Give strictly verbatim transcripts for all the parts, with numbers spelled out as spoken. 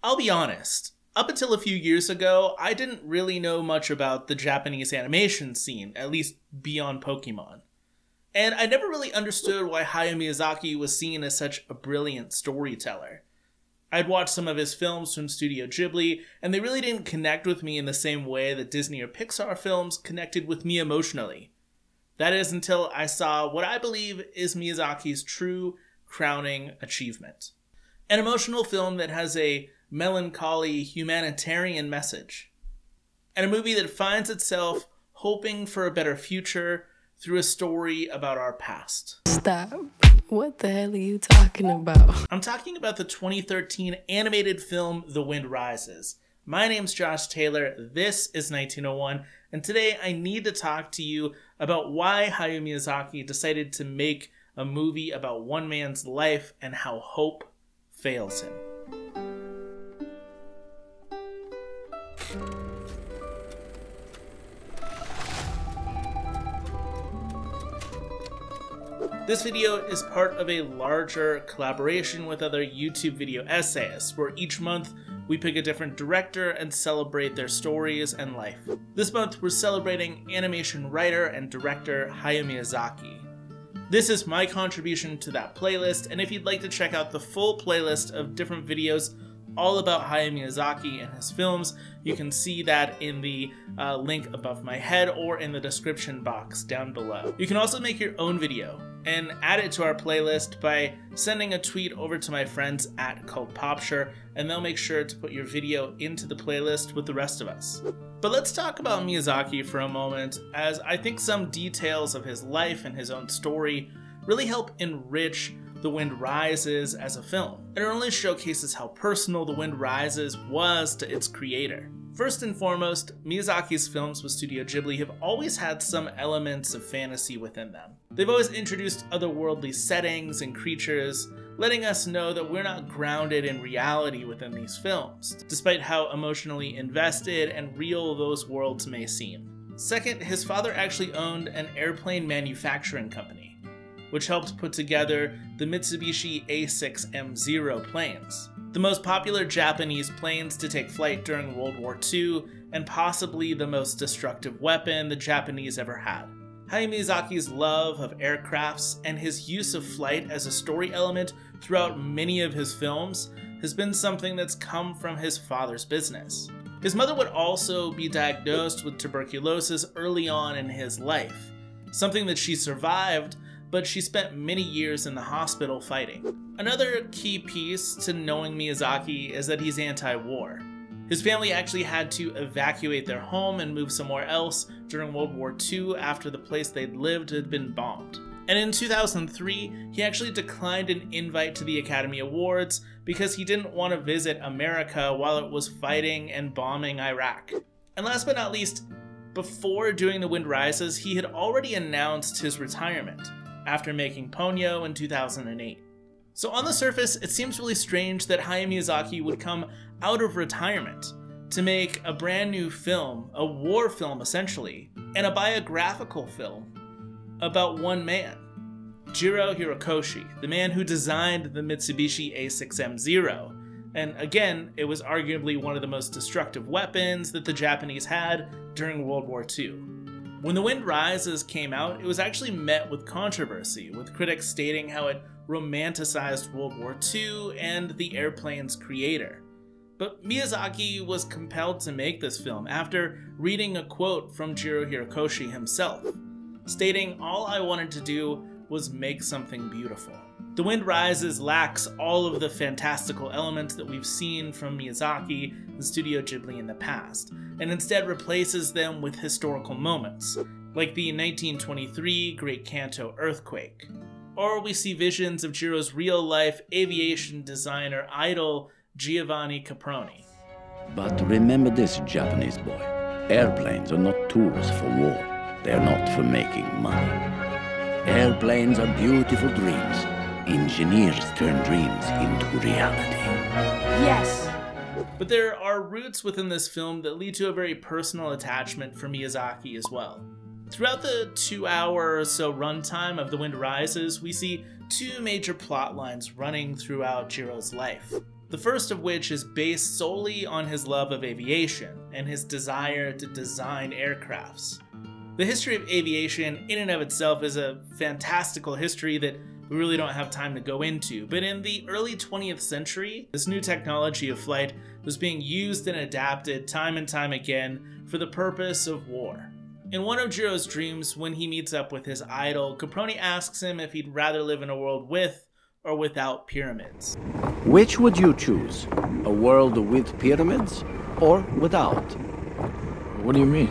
I'll be honest, up until a few years ago, I didn't really know much about the Japanese animation scene, at least beyond Pokemon. And I never really understood why Hayao Miyazaki was seen as such a brilliant storyteller. I'd watched some of his films from Studio Ghibli, and they really didn't connect with me in the same way that Disney or Pixar films connected with me emotionally. That is until I saw what I believe is Miyazaki's true crowning achievement. An emotional film that has a melancholy humanitarian message. And a movie that finds itself hoping for a better future through a story about our past. Stop. What the hell are you talking about? I'm talking about the twenty thirteen animated film The Wind Rises. My name's Josh Taylor, this is nineteen oh one, and today I need to talk to you about why Hayao Miyazaki decided to make a movie about one man's life and how hope fails him. This video is part of a larger collaboration with other YouTube video essayists, where each month we pick a different director and celebrate their stories and life. This month we're celebrating animation writer and director Hayao Miyazaki. This is my contribution to that playlist, and if you'd like to check out the full playlist of different videos all about Hayao Miyazaki and his films, you can see that in the uh, link above my head or in the description box down below. You can also make your own video and add it to our playlist by sending a tweet over to my friends at CultPopture, and they'll make sure to put your video into the playlist with the rest of us. But let's talk about Miyazaki for a moment, as I think some details of his life and his own story really help enrich The Wind Rises as a film. It only showcases how personal The Wind Rises was to its creator. First and foremost, Miyazaki's films with Studio Ghibli have always had some elements of fantasy within them. They've always introduced otherworldly settings and creatures, letting us know that we're not grounded in reality within these films, despite how emotionally invested and real those worlds may seem. Second, his father actually owned an airplane manufacturing company, which helped put together the Mitsubishi A six M zero planes, the most popular Japanese planes to take flight during World War Two, and possibly the most destructive weapon the Japanese ever had. Hayao Miyazaki's love of aircrafts and his use of flight as a story element throughout many of his films has been something that's come from his father's business. His mother would also be diagnosed with tuberculosis early on in his life, something that she survived, but she spent many years in the hospital fighting. Another key piece to knowing Miyazaki is that he's anti-war. His family actually had to evacuate their home and move somewhere else during World War Two after the place they'd lived had been bombed. And in two thousand three, he actually declined an invite to the Academy Awards because he didn't want to visit America while it was fighting and bombing Iraq. And last but not least, before doing The Wind Rises, he had already announced his retirement after making Ponyo in two thousand eight. So on the surface, it seems really strange that Hayao Miyazaki would come out of retirement to make a brand new film, a war film essentially, and a biographical film about one man, Jiro Hirokoshi, the man who designed the Mitsubishi A six M zero. And again, it was arguably one of the most destructive weapons that the Japanese had during World War Two. When The Wind Rises came out, it was actually met with controversy, with critics stating how it romanticized World War Two and the airplane's creator. But Miyazaki was compelled to make this film after reading a quote from Jiro Hirokoshi himself, stating, "All I wanted to do was make something beautiful." The Wind Rises lacks all of the fantastical elements that we've seen from Miyazaki and Studio Ghibli in the past, and instead replaces them with historical moments, like the nineteen twenty-three Great Kanto earthquake. Or we see visions of Jiro's real-life aviation designer idol, Giovanni Caproni. But remember this, Japanese boy. Airplanes are not tools for war. They're not for making money. Airplanes are beautiful dreams. Engineers turn dreams into reality. Yes! But there are roots within this film that lead to a very personal attachment for Miyazaki as well. Throughout the two hour or so runtime of The Wind Rises, we see two major plot lines running throughout Jiro's life. The first of which is based solely on his love of aviation and his desire to design aircrafts. The history of aviation in and of itself is a fantastical history that we really don't have time to go into, but in the early twentieth century, this new technology of flight was being used and adapted time and time again for the purpose of war. In one of Jiro's dreams, when he meets up with his idol, Caproni asks him if he'd rather live in a world with or without pyramids. Which would you choose? A world with pyramids or without? What do you mean?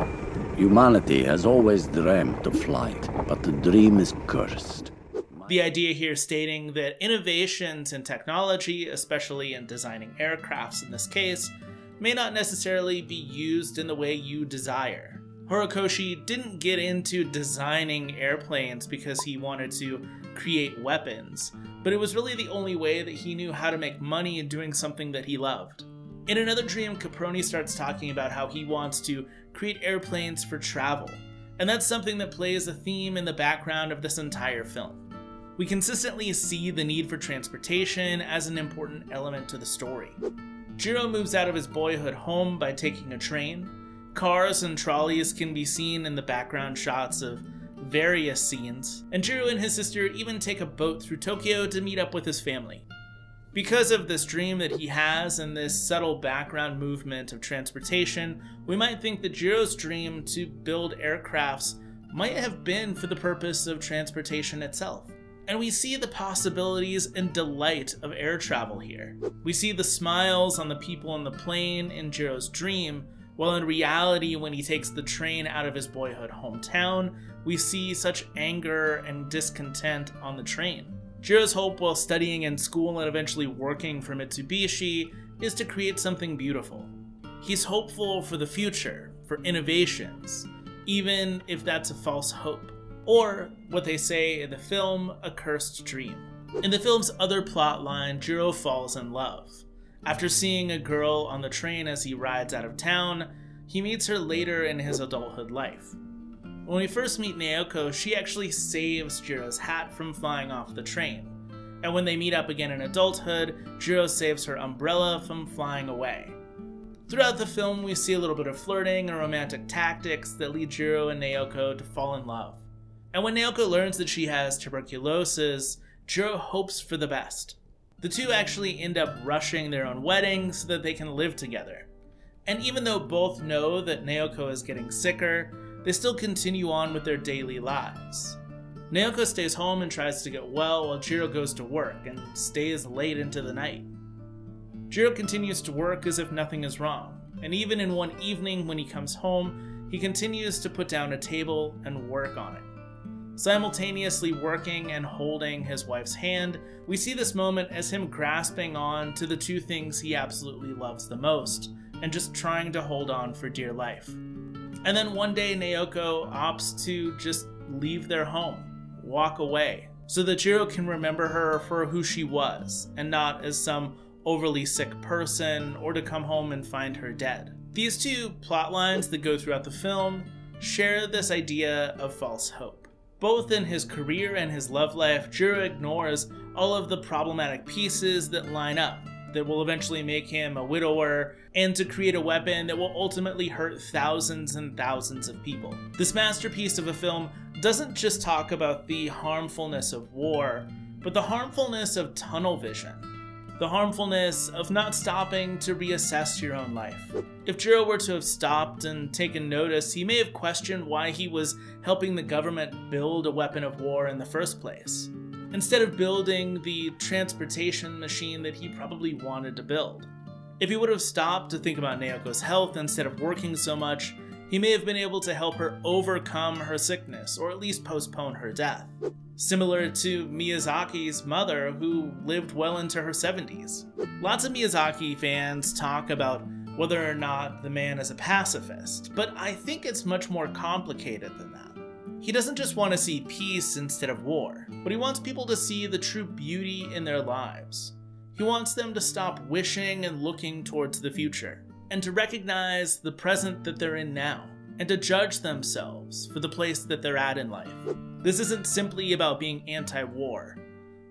Humanity has always dreamt of flight, but the dream is cursed. The idea here stating that innovations in technology, especially in designing aircrafts in this case, may not necessarily be used in the way you desire. Horikoshi didn't get into designing airplanes because he wanted to create weapons, but it was really the only way that he knew how to make money doing something that he loved. In another dream, Caproni starts talking about how he wants to create airplanes for travel, and that's something that plays a theme in the background of this entire film. We consistently see the need for transportation as an important element to the story. Jiro moves out of his boyhood home by taking a train. Cars and trolleys can be seen in the background shots of various scenes, and Jiro and his sister even take a boat through Tokyo to meet up with his family. Because of this dream that he has and this subtle background movement of transportation, we might think that Jiro's dream to build aircrafts might have been for the purpose of transportation itself. And we see the possibilities and delight of air travel here. We see the smiles on the people on the plane in Jiro's dream, while in reality, when he takes the train out of his boyhood hometown, we see such anger and discontent on the train. Jiro's hope while studying in school and eventually working for Mitsubishi is to create something beautiful. He's hopeful for the future, for innovations, even if that's a false hope. Or, what they say in the film, a cursed dream. In the film's other plot line, Jiro falls in love. After seeing a girl on the train as he rides out of town, he meets her later in his adulthood life. When we first meet Naoko, she actually saves Jiro's hat from flying off the train. And when they meet up again in adulthood, Jiro saves her umbrella from flying away. Throughout the film, we see a little bit of flirting and romantic tactics that lead Jiro and Naoko to fall in love. And when Naoko learns that she has tuberculosis, Jiro hopes for the best. The two actually end up rushing their own wedding so that they can live together. And even though both know that Naoko is getting sicker, they still continue on with their daily lives. Naoko stays home and tries to get well while Jiro goes to work and stays late into the night. Jiro continues to work as if nothing is wrong, and even in one evening when he comes home, he continues to put down a table and work on it. Simultaneously working and holding his wife's hand, we see this moment as him grasping on to the two things he absolutely loves the most, and just trying to hold on for dear life. And then one day Naoko opts to just leave their home, walk away, so that Jiro can remember her for who she was, and not as some overly sick person, or to come home and find her dead. These two plot lines that go throughout the film share this idea of false hope. Both in his career and his love life, Jiro ignores all of the problematic pieces that line up, that will eventually make him a widower, and to create a weapon that will ultimately hurt thousands and thousands of people. This masterpiece of a film doesn't just talk about the harmfulness of war, but the harmfulness of tunnel vision. The harmfulness of not stopping to reassess your own life. If Jiro were to have stopped and taken notice, he may have questioned why he was helping the government build a weapon of war in the first place, instead of building the transportation machine that he probably wanted to build. If he would have stopped to think about Naoko's health instead of working so much, he may have been able to help her overcome her sickness, or at least postpone her death. Similar to Miyazaki's mother, who lived well into her seventies. Lots of Miyazaki fans talk about whether or not the man is a pacifist, but I think it's much more complicated than that. He doesn't just want to see peace instead of war, but he wants people to see the true beauty in their lives. He wants them to stop wishing and looking towards the future, and to recognize the present that they're in now, and to judge themselves for the place that they're at in life. This isn't simply about being anti-war,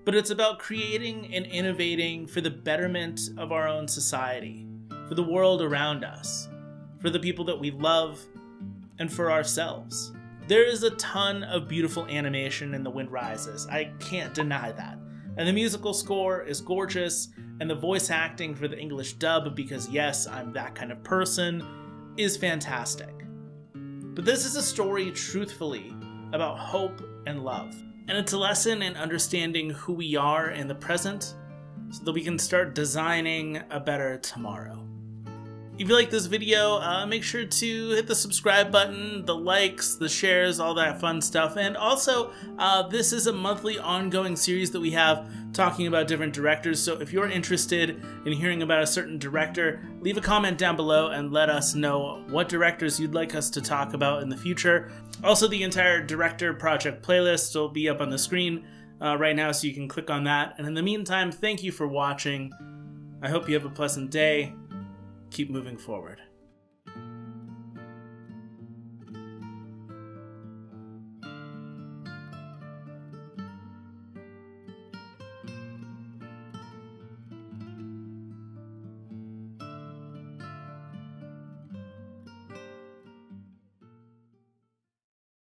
but it's about creating and innovating for the betterment of our own society, for the world around us, for the people that we love, and for ourselves. There is a ton of beautiful animation in The Wind Rises. I can't deny that. And the musical score is gorgeous, and the voice acting for the English dub, because yes, I'm that kind of person, is fantastic. But this is a story, truthfully, about hope and love. And it's a lesson in understanding who we are in the present so that we can start designing a better tomorrow. If you like this video, uh, make sure to hit the subscribe button, the likes, the shares, all that fun stuff. And also, uh, this is a monthly ongoing series that we have talking about different directors. So if you're interested in hearing about a certain director, leave a comment down below and let us know what directors you'd like us to talk about in the future. Also, the entire director project playlist will be up on the screen uh, right now, so you can click on that. And in the meantime, thank you for watching. I hope you have a pleasant day. Keep moving forward.